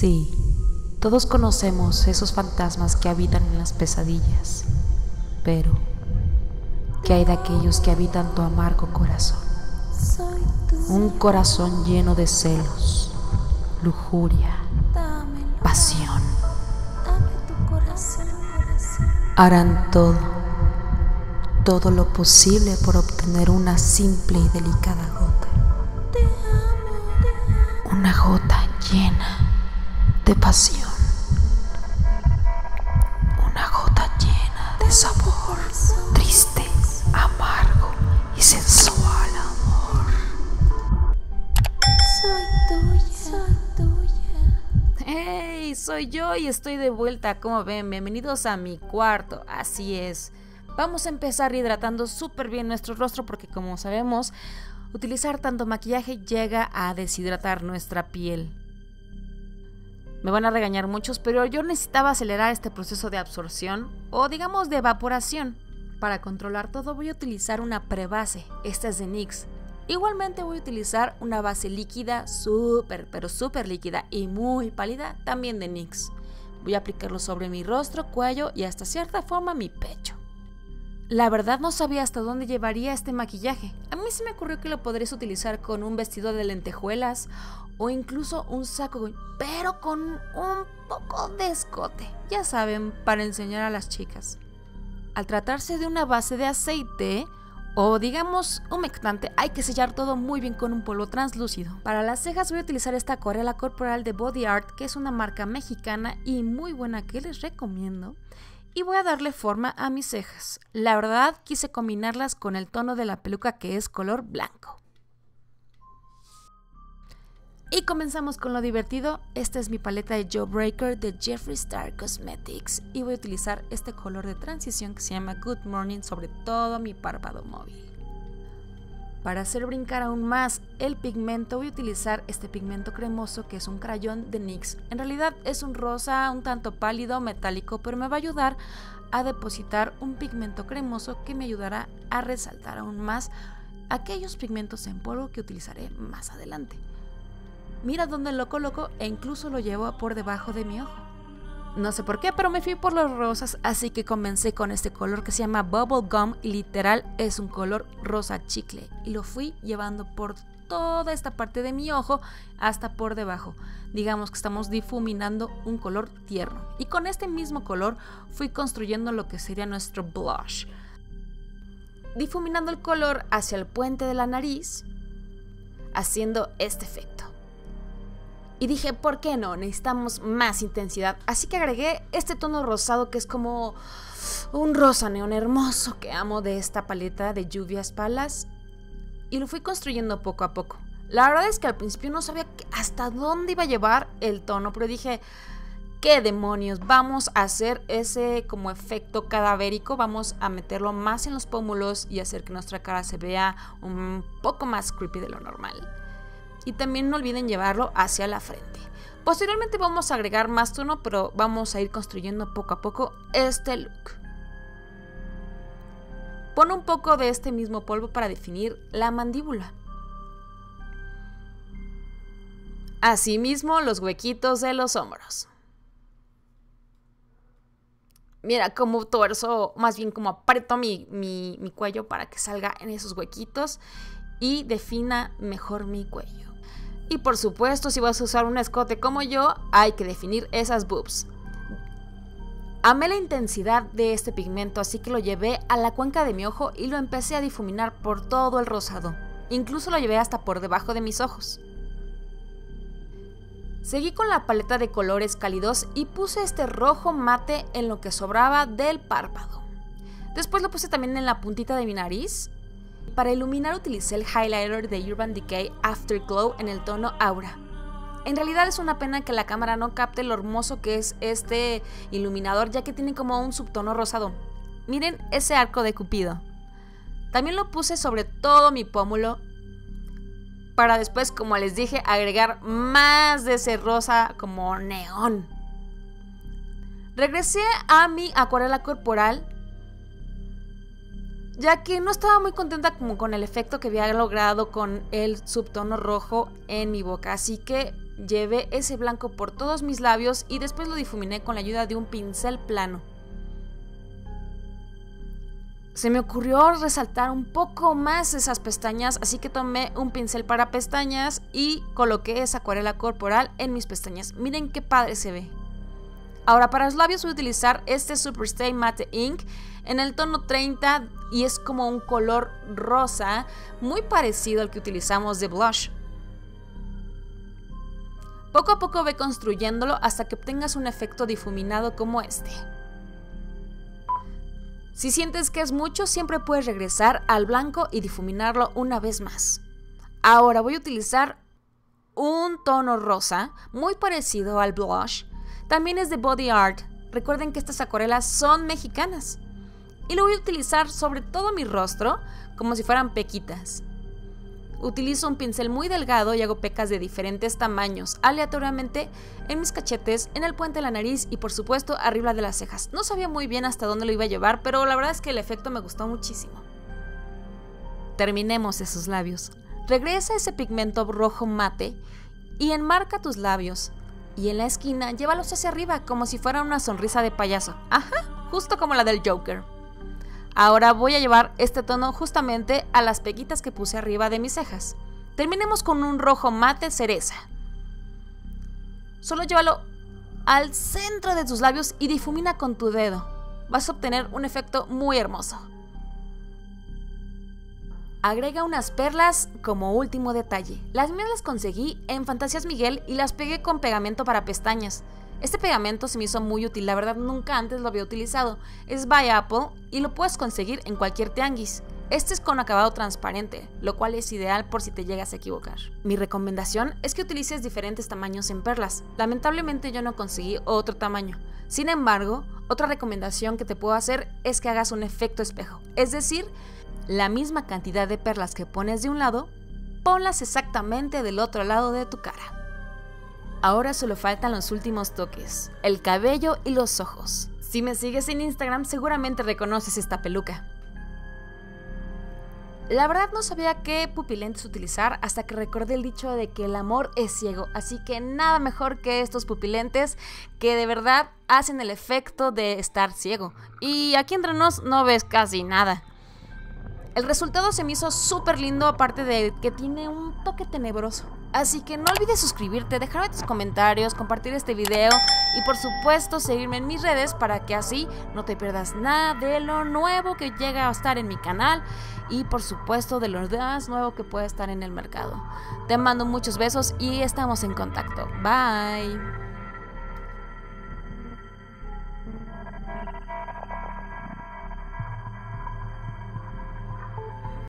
Sí, todos conocemos esos fantasmas que habitan en las pesadillas, pero ¿qué hay de aquellos que habitan tu amargo corazón? Un corazón lleno de celos, lujuria, pasión. Harán todo lo posible por obtener una simple y delicada gota. Una gota llena de pasión. Una gota llena de sabor, triste, amargo y sensual amor. Soy tuya. ¡Hey! Soy yo y estoy de vuelta. Como ven, bienvenidos a mi cuarto. Así es. Vamos a empezar hidratando súper bien nuestro rostro porque, como sabemos, utilizar tanto maquillaje llega a deshidratar nuestra piel. Me van a regañar muchos, pero yo necesitaba acelerar este proceso de absorción o digamos de evaporación. Para controlar todo voy a utilizar una prebase. Esta es de NYX. Igualmente voy a utilizar una base líquida pero súper líquida y muy pálida, también de NYX. Voy a aplicarlo sobre mi rostro, cuello y hasta cierta forma mi pecho. La verdad no sabía hasta dónde llevaría este maquillaje. A mí se me ocurrió que lo podrías utilizar con un vestido de lentejuelas o incluso un saco, pero con un poco de escote. Ya saben, para enseñar a las chicas. Al tratarse de una base de aceite o digamos humectante, hay que sellar todo muy bien con un polvo translúcido. Para las cejas voy a utilizar esta acuarela corporal de Body Art, que es una marca mexicana y muy buena que les recomiendo. Y voy a darle forma a mis cejas. La verdad quise combinarlas con el tono de la peluca que es color blanco. Y comenzamos con lo divertido. Esta es mi paleta de Jawbreaker de Jeffree Star Cosmetics y voy a utilizar este color de transición que se llama Good Morning sobre todo mi párpado móvil. Para hacer brincar aún más el pigmento voy a utilizar este pigmento cremoso que es un crayón de NYX. En realidad es un rosa un tanto pálido, metálico, pero me va a ayudar a depositar un pigmento cremoso que me ayudará a resaltar aún más aquellos pigmentos en polvo que utilizaré más adelante. Mira dónde lo coloco e incluso lo llevo por debajo de mi ojo. No sé por qué, pero me fui por los rosas, así que comencé con este color que se llama Bubble Gum y literal es un color rosa chicle. Y lo fui llevando por toda esta parte de mi ojo hasta por debajo. Digamos que estamos difuminando un color tierno. Y con este mismo color fui construyendo lo que sería nuestro blush. Difuminando el color hacia el puente de la nariz, haciendo este efecto. Y dije, ¿por qué no? Necesitamos más intensidad. Así que agregué este tono rosado que es como un rosa neón hermoso que amo de esta paleta de Lluvias Palas. Y lo fui construyendo poco a poco. La verdad es que al principio no sabía hasta dónde iba a llevar el tono, pero dije, ¿qué demonios? Vamos a hacer ese como efecto cadavérico. Vamos a meterlo más en los pómulos y hacer que nuestra cara se vea un poco más creepy de lo normal. Y también no olviden llevarlo hacia la frente. Posteriormente vamos a agregar más tono, pero vamos a ir construyendo poco a poco este look. Pon un poco de este mismo polvo para definir la mandíbula. Asimismo, los huequitos de los hombros. Mira cómo tuerzo, más bien como aprieto mi cuello para que salga en esos huequitos y defina mejor mi cuello. Y por supuesto, si vas a usar un escote como yo, hay que definir esas boobs. Amé la intensidad de este pigmento, así que lo llevé a la cuenca de mi ojo y lo empecé a difuminar por todo el rosado. Incluso lo llevé hasta por debajo de mis ojos. Seguí con la paleta de colores cálidos y puse este rojo mate en lo que sobraba del párpado. Después lo puse también en la puntita de mi nariz. Para iluminar utilicé el highlighter de Urban Decay Afterglow en el tono Aura. En realidad es una pena que la cámara no capte lo hermoso que es este iluminador, ya que tiene como un subtono rosado. Miren ese arco de Cupido. También lo puse sobre todo mi pómulo para después, como les dije, agregar más de ese rosa como neón. Regresé a mi acuarela corporal ya que no estaba muy contenta como con el efecto que había logrado con el subtono rojo en mi boca, así que llevé ese blanco por todos mis labios y después lo difuminé con la ayuda de un pincel plano. Se me ocurrió resaltar un poco más esas pestañas, así que tomé un pincel para pestañas y coloqué esa acuarela corporal en mis pestañas. Miren qué padre se ve. Ahora para los labios voy a utilizar este Superstay Matte Ink en el tono 30 y es como un color rosa muy parecido al que utilizamos de blush. Poco a poco ve construyéndolo hasta que obtengas un efecto difuminado como este. Si sientes que es mucho, siempre puedes regresar al blanco y difuminarlo una vez más. Ahora voy a utilizar un tono rosa muy parecido al blush. También es de Body Art. Recuerden que estas acuarelas son mexicanas. Y lo voy a utilizar sobre todo mi rostro como si fueran pequitas. Utilizo un pincel muy delgado y hago pecas de diferentes tamaños, aleatoriamente en mis cachetes, en el puente de la nariz y por supuesto arriba de las cejas. No sabía muy bien hasta dónde lo iba a llevar, pero la verdad es que el efecto me gustó muchísimo. Terminemos esos labios. Regresa ese pigmento rojo mate y enmarca tus labios. Y en la esquina llévalos hacia arriba como si fuera una sonrisa de payaso. Ajá, justo como la del Joker. Ahora voy a llevar este tono justamente a las pequitas que puse arriba de mis cejas. Terminemos con un rojo mate cereza. Solo llévalo al centro de tus labios y difumina con tu dedo. Vas a obtener un efecto muy hermoso. Agrega unas perlas como último detalle. Las mías las conseguí en Fantasías Miguel y las pegué con pegamento para pestañas. Este pegamento se me hizo muy útil, la verdad nunca antes lo había utilizado. Es by Apple y lo puedes conseguir en cualquier tianguis. Este es con acabado transparente, lo cual es ideal por si te llegas a equivocar. Mi recomendación es que utilices diferentes tamaños en perlas. Lamentablemente yo no conseguí otro tamaño. Sin embargo, otra recomendación que te puedo hacer es que hagas un efecto espejo. Es decir, la misma cantidad de perlas que pones de un lado, ponlas exactamente del otro lado de tu cara. Ahora solo faltan los últimos toques, el cabello y los ojos. Si me sigues en Instagram seguramente reconoces esta peluca. La verdad no sabía qué pupilentes utilizar hasta que recordé el dicho de que el amor es ciego, así que nada mejor que estos pupilentes que de verdad hacen el efecto de estar ciego. Y aquí entre nos no ves casi nada. El resultado se me hizo súper lindo, aparte de que tiene un toque tenebroso. Así que no olvides suscribirte, dejarme tus comentarios, compartir este video y por supuesto seguirme en mis redes para que así no te pierdas nada de lo nuevo que llega a estar en mi canal y por supuesto de lo más nuevo que puede estar en el mercado. Te mando muchos besos y estamos en contacto. Bye.